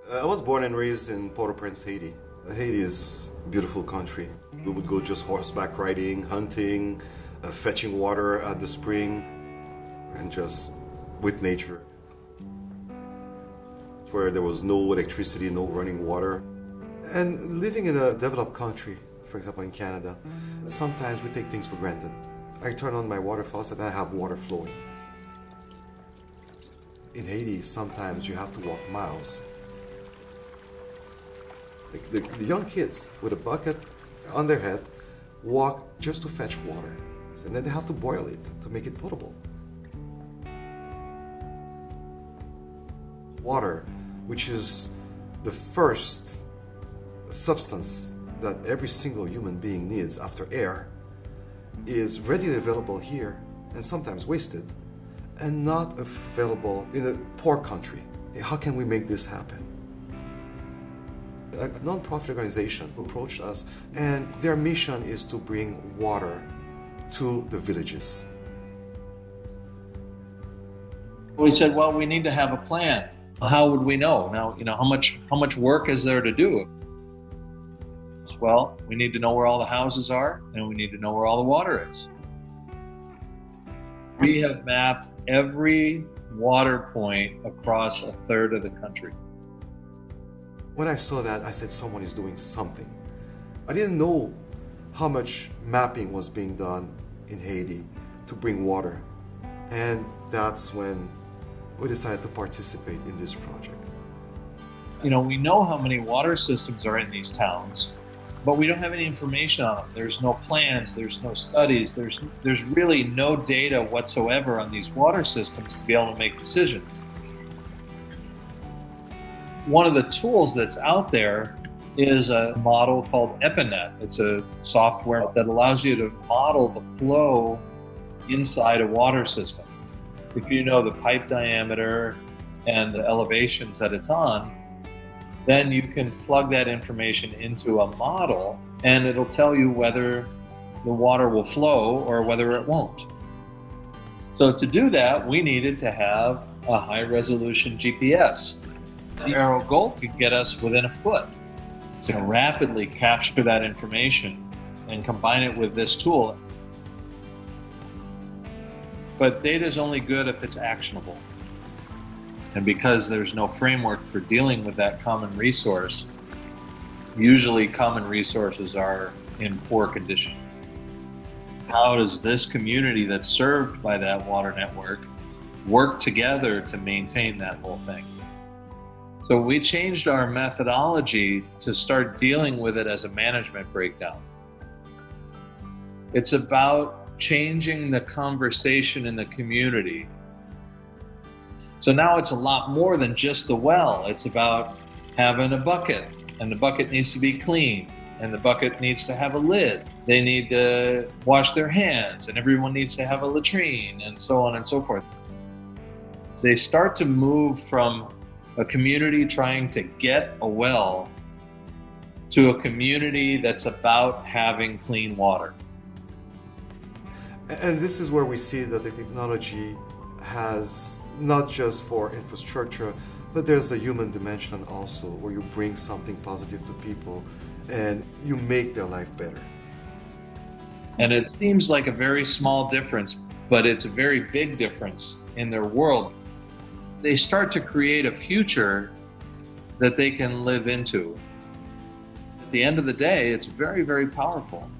I was born and raised in Port-au-Prince, Haiti. Haiti is a beautiful country. We would go just horseback riding, hunting, fetching water at the spring, and just with nature. Where there was no electricity, no running water. And living in a developed country, for example in Canada, sometimes we take things for granted. I turn on my water faucet and I have water flowing. In Haiti, sometimes you have to walk miles. The young kids with a bucket on their head walk just to fetch water. And then they have to boil it to make it potable. Water, which is the first substance that every single human being needs after air, is readily available here and sometimes wasted, and not available in a poor country. How can we make this happen? A non-profit organization approached us, and their mission is to bring water to the villages. We said, well, we need to have a plan. How would we know? Now, how much work is there to do? Well, we need to know where all the houses are, and we need to know where all the water is. We have mapped every water point across a third of the country. When I saw that, I said someone is doing something. I didn't know how much mapping was being done in Haiti to bring water. And that's when we decided to participate in this project. We know how many water systems are in these towns, but we don't have any information on them. There's no plans, there's no studies, there's really no data whatsoever on these water systems to be able to make decisions. One of the tools that's out there is a model called Epanet. It's a software that allows you to model the flow inside a water system. If you know the pipe diameter and the elevations that it's on, then you can plug that information into a model and it'll tell you whether the water will flow or whether it won't. So to do that, we needed to have a high-resolution GPS. The Arrow Gold could get us within a foot to rapidly capture that information and combine it with this tool. But data is only good if it's actionable. And because there's no framework for dealing with that common resource, usually common resources are in poor condition. How does this community that's served by that water network work together to maintain that whole thing? So we changed our methodology to start dealing with it as a management breakdown. It's about changing the conversation in the community. So now it's a lot more than just the well. It's about having a bucket, and the bucket needs to be clean, and the bucket needs to have a lid. They need to wash their hands, and everyone needs to have a latrine, and so on and so forth. They start to move from a community trying to get a well to a community that's about having clean water. And this is where we see that the technology has not just for infrastructure, but there's a human dimension also, where you bring something positive to people and you make their life better. And it seems like a very small difference, but it's a very big difference in their world. They start to create a future that they can live into. At the end of the day, it's very, very powerful.